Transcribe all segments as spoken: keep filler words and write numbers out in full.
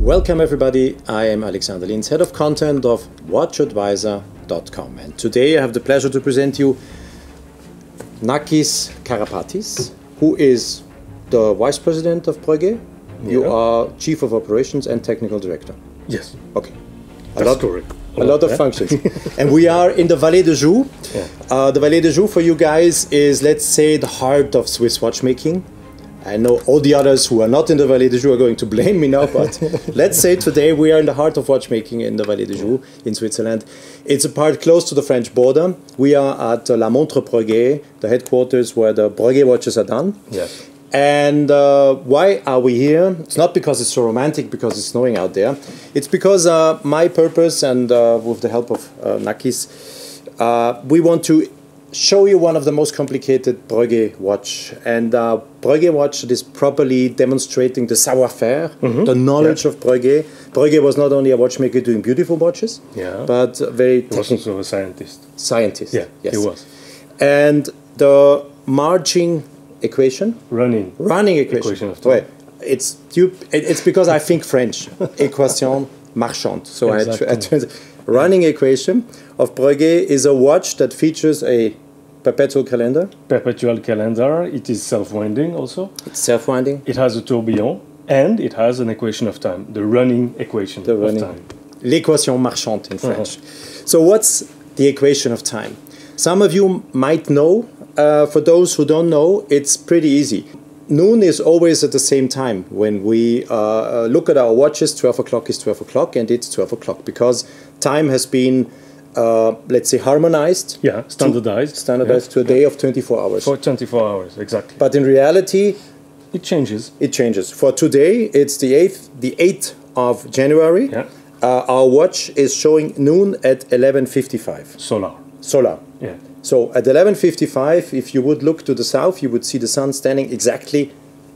Welcome everybody, I am Alexander Linz, Head of Content of watch advisor dot com, and today I have the pleasure to present you Nakis Karapatis, who is the Vice President of BREGUET. Yeah. You are Chief of Operations and Technical Director. Yes. Okay. A That's lot, correct. A lot of yeah. functions. And we are in the Vallée de Joux. Yeah. Uh, the Vallée de Joux for you guys is, let's say, the heart of Swiss watchmaking. I know all the others who are not in the Vallée de Joux are going to blame me now, but let's say today we are in the heart of watchmaking in the Vallée de Joux in Switzerland. It's a part close to the French border. We are at La Montre Breguet, the headquarters where the Breguet watches are done. Yes. And uh, why are we here? It's not because it's so romantic, because it's snowing out there. It's because uh, my purpose, and uh, with the help of uh, Nakis, uh, we want to show you one of the most complicated Breguet watch. And uh, Breguet watch is properly demonstrating the savoir-faire, mm-hmm. the knowledge yeah. of Breguet. Breguet was not only a watchmaker doing beautiful watches, yeah. but very technical. He was also a scientist. Scientist, yeah, yes. he was. And the marching equation? Running. Running equation. equation of time. Well, it's, it's because I think French. Équation Marchante. So exactly. I, I turn, running equation of Breguet is a watch that features a perpetual calendar. Perpetual calendar. It is self-winding also. It's self-winding. It has a tourbillon and it has an equation of time, the running equation the running. of time. L'équation marchante in French. Uh-huh. So what's the equation of time? Some of you might know. Uh, for those who don't know, it's pretty easy. Noon is always at the same time. When we uh, uh, look at our watches, twelve o'clock is twelve o'clock, and it's twelve o'clock because time has been, uh, let's say, harmonized. Yeah, standardized. To, standardized yeah. to a day yeah. of twenty-four hours. For twenty-four hours, exactly. But in reality, it changes. It changes. For today, it's the eighth, the eighth of January. Yeah. Uh, our watch is showing noon at eleven fifty-five. Solar. Solar. Yeah. So at eleven fifty-five, if you would look to the south, you would see the sun standing exactly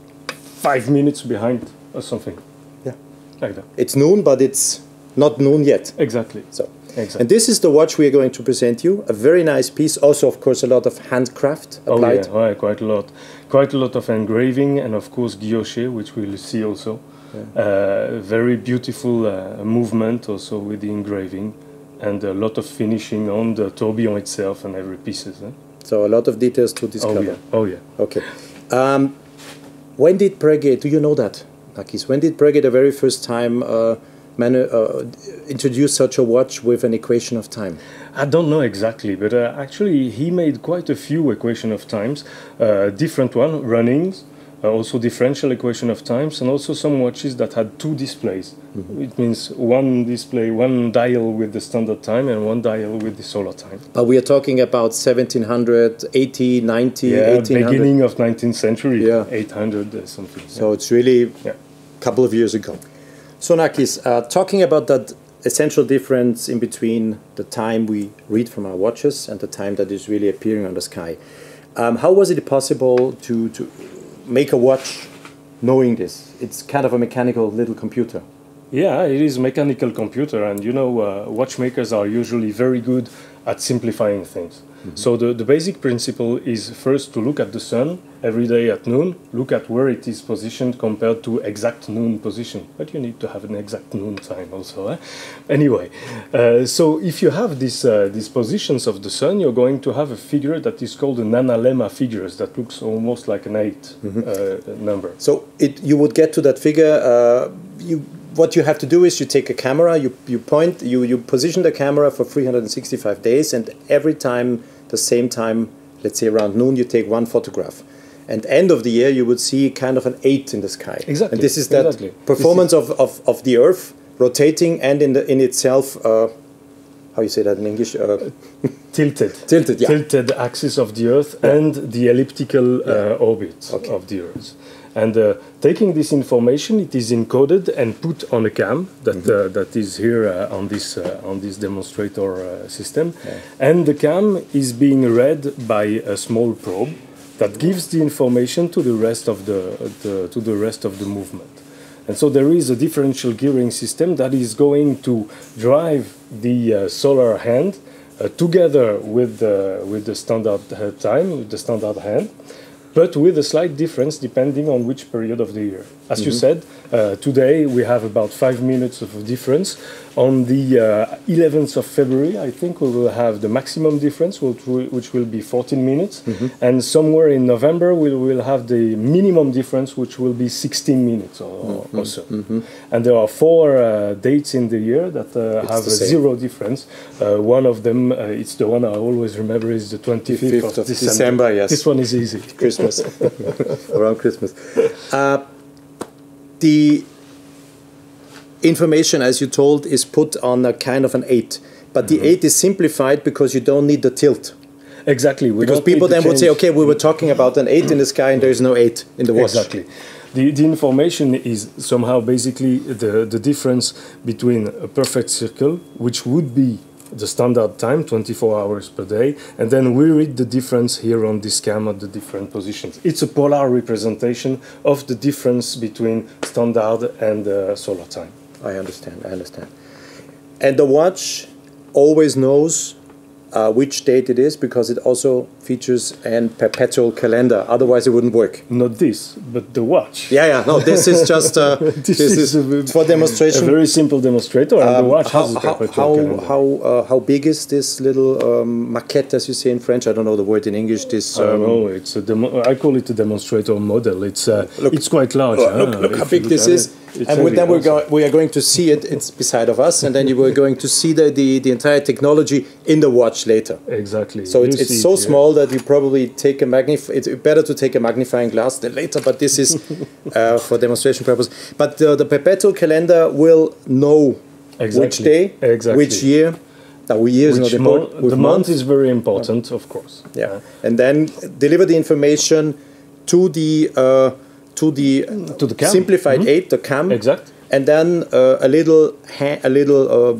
five minutes behind or something. Yeah, like that. It's noon, but it's not noon yet. Exactly. So, exactly. And this is the watch we are going to present you. A very nice piece. Also, of course, a lot of handcraft applied. Oh yeah, right, quite a lot, quite a lot of engraving, and of course guilloché, which we'll see also. Yeah. Uh, very beautiful uh, movement also with the engraving. And a lot of finishing on the tourbillon itself and every pieces. Eh? So a lot of details to discover. Oh yeah. Oh yeah. Okay. Um, when did Breguet? Do you know that, Nakis? When did Breguet the very first time uh, manu uh, introduce such a watch with an equation of time? I don't know exactly, but uh, actually he made quite a few equation of times, uh, different one, runnings. Uh, also differential equation of times, and also some watches that had two displays. Mm-hmm. It means one display, one dial with the standard time and one dial with the solar time. But we are talking about seventeen hundred, eighty, ninety, yeah, eighteen hundred. Beginning of nineteenth century, yeah. eight hundred uh, something. So yeah. it's really yeah. a couple of years ago. So Nakis, uh, talking about that essential difference in between the time we read from our watches and the time that is really appearing on the sky. Um, how was it possible to, to make a watch knowing this? It's kind of a mechanical little computer. Yeah, it is a mechanical computer, and you know, uh, watchmakers are usually very good at simplifying things. Mm-hmm. So the, the basic principle is first to look at the sun every day at noon, look at where it is positioned compared to exact noon position. But you need to have an exact noon time also. Eh? Anyway, uh, so if you have this, uh, these positions of the sun, you're going to have a figure that is called an analemma figures that looks almost like an eight mm-hmm. uh, number. So it, you would get to that figure, uh, you what you have to do is you take a camera, you, you point, you, you position the camera for three hundred sixty-five days, and every time, the same time, let's say around noon, you take one photograph. And end of the year, you would see kind of an eight in the sky. Exactly. And this is that exactly. performance is of, of, of the Earth rotating and in, the, in itself, uh, how you say that in English? Uh, tilted. Tilted, yeah. Tilted axis of the Earth yeah. and the elliptical yeah. uh, orbit okay. of the Earth. And uh, taking this information, it is encoded and put on a cam that mm-hmm. uh, that is here uh, on this uh, on this demonstrator uh, system, yeah. and the cam is being read by a small probe that gives the information to the rest of the, the to the rest of the movement. And so there is a differential gearing system that is going to drive the uh, solar hand uh, together with the with the standard uh, time, with the standard hand. but with a slight difference depending on which period of the year. As mm-hmm. you said, uh, today we have about five minutes of difference. On the uh, eleventh of February, I think we will have the maximum difference, which will, which will be fourteen minutes. Mm-hmm. And somewhere in November, we will have the minimum difference, which will be sixteen minutes or, mm-hmm. or so. Mm-hmm. And there are four uh, dates in the year that uh, have a zero difference. Uh, one of them, uh, it's the one I always remember, is the twenty-fifth of December. December, yes. This one is easy. Christmas. Around Christmas. Uh, the information, as you told, is put on a kind of an eight. But mm-hmm. the eight is simplified because you don't need the tilt. Exactly. We because people then would say, okay, we were talking about an eight in the sky and there is no eight in the watch. Exactly. The, the information is somehow basically the, the difference between a perfect circle, which would be the standard time, twenty-four hours per day, and then we read the difference here on this cam at the different positions. It's a polar representation of the difference between standard and uh, solar time. I understand, I understand. And the watch always knows uh, which date it is because it also features a perpetual calendar. Otherwise, it wouldn't work. Not this, but the watch. Yeah, yeah. No, this is just uh, this, this is, is for demonstration. A very simple demonstrator, and um, the watch how, has a perpetual how, calendar. How uh, how big is this little um, maquette, as you say in French? I don't know the word in English. This um, I don't know. It's a demo I call it a demonstrator model. It's uh, look, it's quite large. Look, huh? look, look how big this is. It, and then we're go we are going to see it. It's beside of us, and then you were going to see the, the, the entire technology in the watch later. Exactly. So it's, it's so it small that you probably take a magnif. It's better to take a magnifying glass than later, but this is uh, for demonstration purpose. But uh, the perpetual calendar will know exactly. which day, exactly. which year. Now, year is not important. The month is very important, of course. Yeah, uh, and then deliver the information to the. Uh, to the, to the cam. simplified mm-hmm. eight, the cam, exact, and then uh, a little ha a little uh,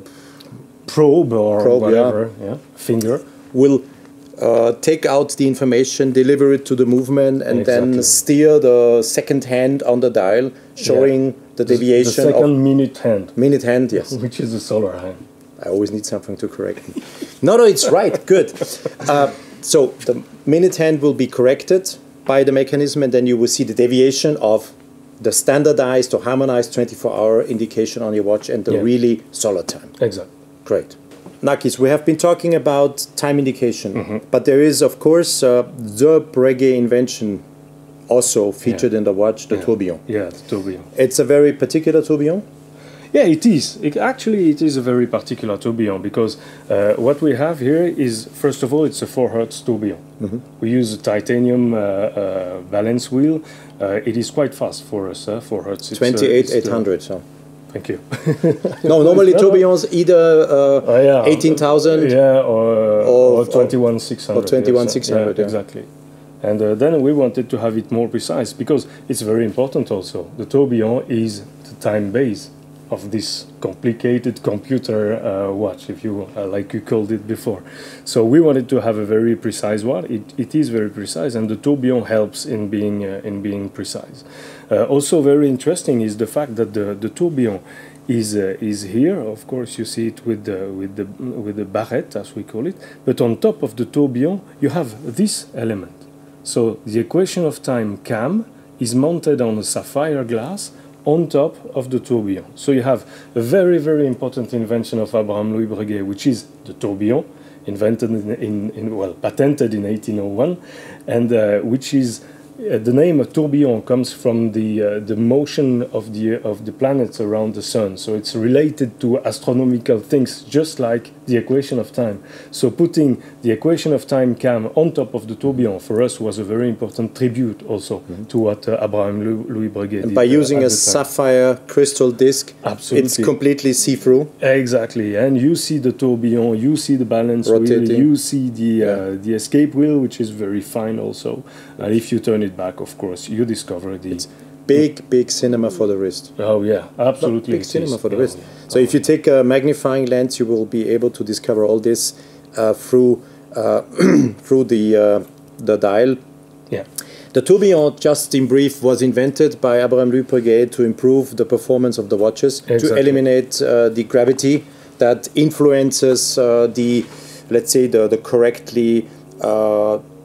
probe or probe, whatever, yeah. Yeah. finger will uh, take out the information, deliver it to the movement, and exactly. then steer the second hand on the dial, showing yeah. the deviation. The second of minute hand. Minute hand, yes. Which is the solar hand. I always need something to correct me. no, no, it's right. Good. Uh, so the minute hand will be corrected by the mechanism, and then you will see the deviation of the standardized or harmonized twenty-four hour indication on your watch and the yeah. really solar time. Exactly. Great. Nakis, we have been talking about time indication, mm-hmm. but there is, of course, uh, the BREGUET invention also featured yeah. in the watch, the yeah. Tourbillon. Yeah, the Tourbillon. It's a very particular Tourbillon? Yeah, it is. It, actually, it is a very particular tourbillon because uh, what we have here is, first of all, it's a four hertz tourbillon. Mm-hmm. We use a titanium uh, uh, balance wheel. Uh, it is quite fast for us, uh, four hertz. twenty-eight eight hundred, so. Thank you. No, normally tourbillons either uh, uh, yeah. eighteen thousand yeah, or, or, or twenty-one six hundred. Or twenty-one six hundred, yeah, yeah. Exactly. And uh, then we wanted to have it more precise because it's very important also. The tourbillon is the time base of this complicated computer uh, watch, if you uh, like you called it before. So we wanted to have a very precise one. It, it is very precise, and the tourbillon helps in being uh, in being precise. Uh, also, very interesting is the fact that the the tourbillon is uh, is here. Of course, you see it with the with the with the barrette, as we call it. But on top of the tourbillon, you have this element. So the equation of time cam is mounted on a sapphire glass on top of the tourbillon. So you have a very, very important invention of Abraham Louis Breguet, which is the tourbillon, invented in, in, in well, patented in eighteen oh one, and uh, which is uh, the name of tourbillon comes from the uh, the motion of the of the planets around the sun. So it's related to astronomical things, just like the equation of time. So putting the equation of time cam on top of the tourbillon for us was a very important tribute also mm-hmm. to what uh, Abraham Louis Breguet and did. By using uh, a sapphire crystal disc, absolutely, it's completely see-through. Exactly, and you see the tourbillon, you see the balance rotating. Wheel, you see the yeah. uh, the escape wheel, which is very fine also. And if you turn it back, of course, you discover the... It's big, big cinema for the wrist. Oh, yeah, absolutely. No, big cinema is. for the oh, wrist. Yeah. So oh. if you take a magnifying lens, you will be able to discover all this uh, through uh, through the uh, the dial. Yeah. The tourbillon, just in brief, was invented by Abraham Louis Breguet to improve the performance of the watches, exactly. to eliminate uh, the gravity that influences uh, the, let's say, the, the correctly uh,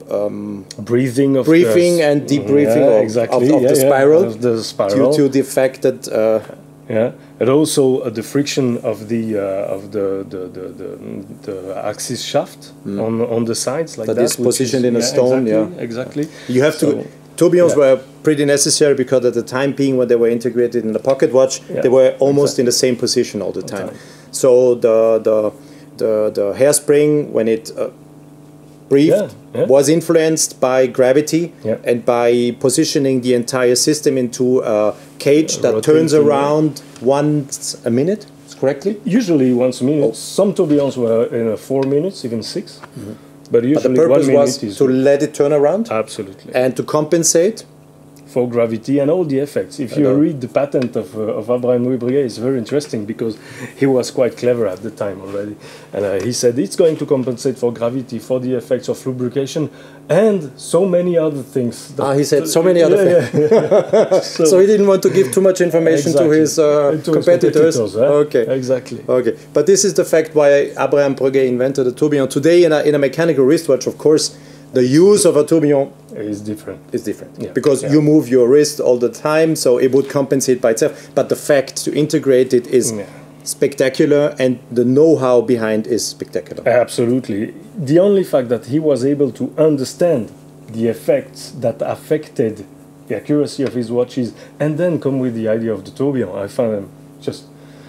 um, breathing of breathing the, and debriefing yeah, of, exactly. of, of yeah, the yeah, spiral, of the spiral due to the fact that uh, yeah, and also uh, the friction of the uh, of the the, the, the, the axis shaft mm. on on the sides like that, that is positioned is, in a yeah, stone. Exactly, yeah, exactly. You have so, to. Tourbillons yeah. were pretty necessary because at the time being when they were integrated in the pocket watch, yeah, they were almost exactly. in the same position all the time. All time. So the the the, the hairspring when it uh, breathed yeah, yeah. was influenced by gravity yeah. and by positioning the entire system into a cage that Rotating turns around once a minute. Correctly? Usually once a minute. Oh. Some tourbillons were in uh, four minutes, even six. Mm-hmm. But usually but the purpose one was minute is to let it turn around? Absolutely. And to compensate? For gravity and all the effects. If you read the patent of, uh, of Abraham Louis Breguet, it's very interesting because he was quite clever at the time already. And uh, he said it's going to compensate for gravity, for the effects of lubrication, and so many other things. Ah, he said so many other yeah, things. Yeah, yeah. so, so he didn't want to give too much information exactly. to his, uh, to competitors. his competitors. Eh? Okay, exactly. Okay, but this is the fact why Abraham Breguet invented the tourbillon. Today, in a, in a mechanical wristwatch, of course, the use of a tourbillon is different. Is different yeah. because yeah. you move your wrist all the time, so it would compensate by itself. But the fact to integrate it is yeah. spectacular, and the know-how behind is spectacular. Absolutely. The only fact that he was able to understand the effects that affected the accuracy of his watches, and then come with the idea of the tourbillon, I found him just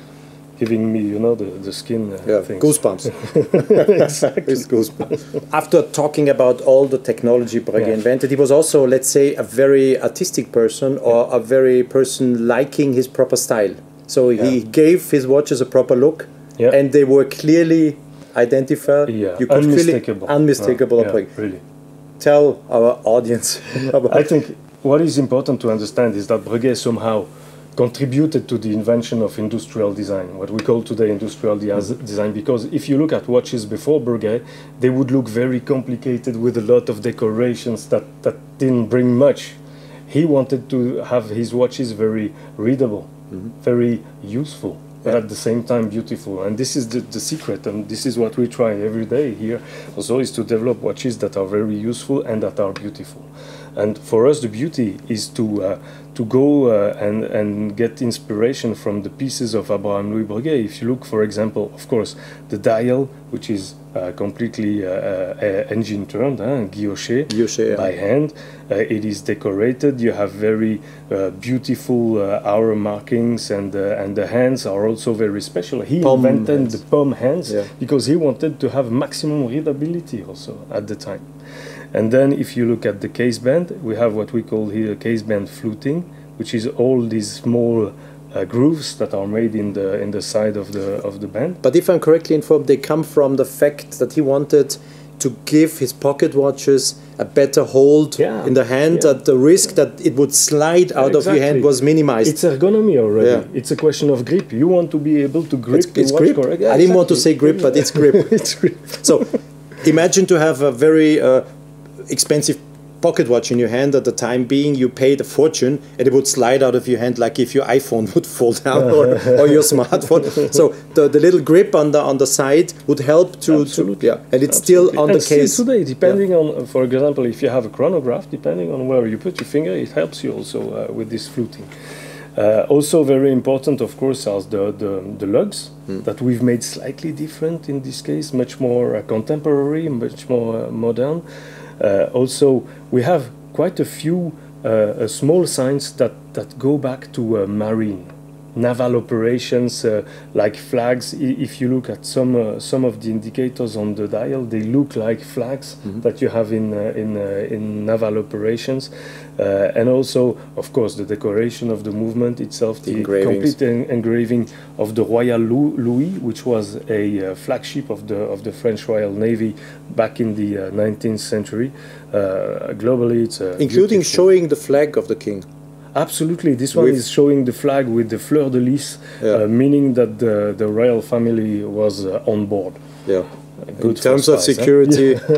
giving me, you know, the, the skin uh, yeah, things. Goosebumps. Exactly. It's goosebumps. After talking about all the technology Breguet yeah. invented, he was also, let's say, a very artistic person, or yeah. a very person liking his proper style. So yeah. he gave his watches a proper look, yeah. and they were clearly identified. Yeah. You could unmistakable. Feel it, unmistakable. No. Yeah, really. Tell our audience about I think what is important to understand is that Breguet somehow contributed to the invention of industrial design, what we call today industrial de design, because if you look at watches before Breguet, they would look very complicated with a lot of decorations that, that didn't bring much. He wanted to have his watches very readable, mm-hmm. very useful, but yeah. at the same time beautiful. And this is the, the secret, and this is what we try every day here also, is to develop watches that are very useful and that are beautiful. And for us, the beauty is to uh, to go uh, and and get inspiration from the pieces of Abraham Louis Breguet. If you look, for example, of course, the dial, which is uh, completely uh, uh, engine turned, huh, guilloché, guilloché by yeah. hand. Uh, it is decorated. You have very uh, beautiful uh, hour markings, and uh, and the hands are also very special. He palm invented hands. the palm hands yeah. because he wanted to have maximum readability also at the time. And then if you look at the case band, we have what we call here case band fluting, which is all these small uh, grooves that are made in the in the side of the of the band. But if I'm correctly informed, they come from the fact that he wanted to give his pocket watches a better hold yeah. in the hand, yeah. that the risk that it would slide out exactly. of your hand was minimized. It's ergonomy already. Yeah. It's a question of grip. You want to be able to grip it's, the it's watch grip. correctly. Yeah, I didn't exactly. want to say grip, but it's grip. It's grip. So imagine to have a very uh, expensive pocket watch in your hand at the time being, you paid a fortune, and it would slide out of your hand like if your iPhone would fall down or, or your smartphone. So the, the little grip on the on the side would help to, to yeah, and it's Absolutely. still on and the case today. Depending yeah. on, for example, if you have a chronograph, depending on where you put your finger, it helps you also uh, with this fluting. Uh, also very important, of course, are the the, the lugs mm. that we've made slightly different in this case, much more uh, contemporary, much more uh, modern. Uh, also, we have quite a few uh, uh, small signs that, that go back to uh, marine, naval operations, uh, like flags. I, if you look at some uh, some of the indicators on the dial, they look like flags mm-hmm. that you have in uh, in uh, in naval operations. Uh, and also, of course, the decoration of the movement itself, the complete en engraving of the Royal Louis, which was a uh, flagship of the of the French Royal Navy back in the uh, nineteenth century. Uh, globally, it's uh, including beautiful. Showing the flag of the king. Absolutely, this one with is showing the flag with the fleur de lis, yeah. uh, meaning that the the royal family was uh, on board. Yeah. Good in terms of spice, security, eh?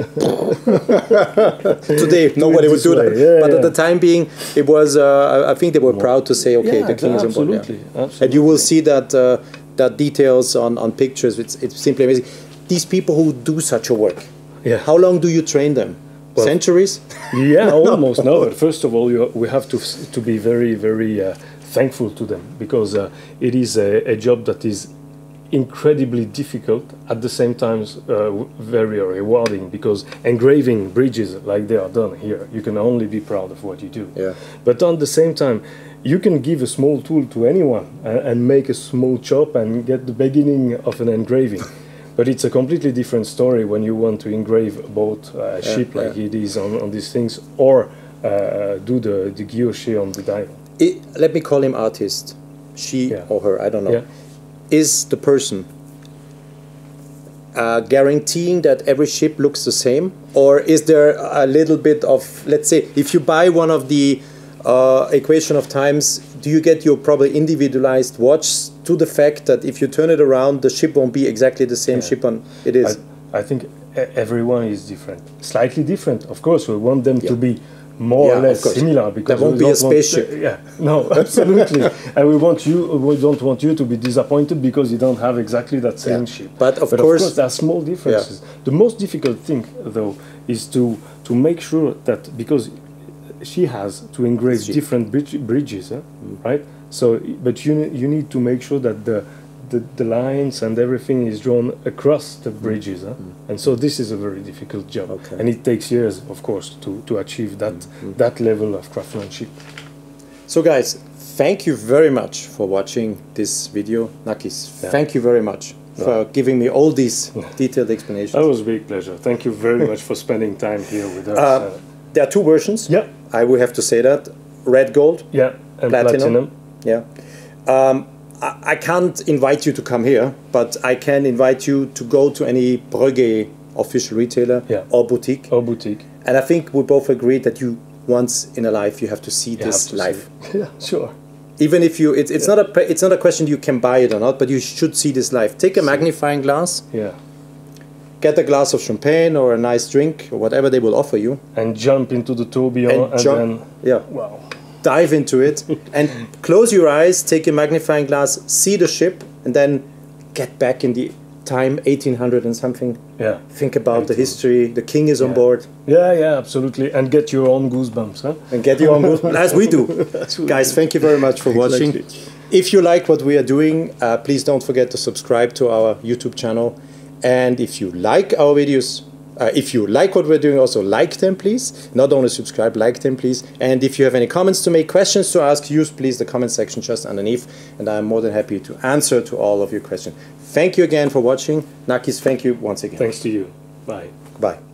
Today nobody would do that. Yeah, but yeah. at the time being, it was. Uh, I think they were proud to say, "Okay, yeah, the king is on board." Absolutely, yeah. absolutely. And you will see that uh, that details on on pictures. It's it's simply amazing. These people who do such a work, yeah. how long do you train them? Well, centuries? Yeah, almost. No, but first of all, you, we have to to be very, very uh, thankful to them, because uh, it is a, a job that is incredibly difficult, at the same time uh, very rewarding, because engraving bridges like they are done here, you can only be proud of what you do. Yeah. But on the same time, you can give a small tool to anyone and, and make a small chop and get the beginning of an engraving. But it's a completely different story when you want to engrave a boat, uh, a yeah, ship like yeah. it is on, on these things, or uh, do the, the guilloche on the dial. It, let me call him artist. She Yeah. or her, I don't know. Yeah. Is the person uh, guaranteeing that every ship looks the same? Or is there a little bit of, let's say, if you buy one of the uh, equation of times, do you get your probably individualized watch to the fact that if you turn it around, the ship won't be exactly the same Yeah. ship on it is? I, I think everyone is different. Slightly different, of course. We want them Yeah. to be more Yeah, or less of course. similar, because There won't we be a don't want- spaceship. uh, yeah, no, absolutely. And we want you. We don't want you to be disappointed because you don't have exactly that same Yeah. ship. But of but course- of course, there are small differences. The most difficult thing, though, is to to make sure that, because she has to engrave She- different bridge, bridges, eh? right? So, but you you need to make sure that the The, the lines and everything is drawn across the bridges, huh? And so this is a very difficult job, Okay. and it takes years, of course, to, to achieve that Mm-hmm. that level of craftsmanship. So guys, thank you very much for watching this video. Nakis, Yeah. thank you very much for giving me all these detailed explanations. That was a big pleasure. Thank you very much for spending time here with us. Uh, Uh, There are two versions. yeah, I will have to say that. Red gold. yeah, and Platinum. platinum. Yeah. Um, I, I can't invite you to come here, but I can invite you to go to any BREGUET official retailer Yeah. or boutique. Or boutique. And I think we both agreed that you, once in a life, you have to see You this have to live. see it. Yeah, sure. Even if you, it's, it's not a pre- it's not a question you can buy it or not, but you should see this live. Take a magnifying glass, Yeah, get a glass of champagne or a nice drink or whatever they will offer you, and jump into the tourbillon, and, and, jump, then yeah, wow. dive into it, and close your eyes, take a magnifying glass, see the ship, and then get back in the time eighteen hundred and something. Yeah. Think about the eighteen. history. The king is on Yeah. board, Yeah, yeah, absolutely, and get your own goosebumps, huh? and get your own goosebumps, as we do. Guys, thank you very much for watching. Exactly. If you like what we are doing, uh, please don't forget to subscribe to our YouTube channel. And if you like our videos, uh, if you like what we're doing, also like them, please. Not only subscribe, like them, please. And if you have any comments to make, questions to ask, use please the comment section just underneath. And I'm more than happy to answer to all of your questions. Thank you again for watching. Nakis, thank you once again. Thanks to you. Bye. Bye.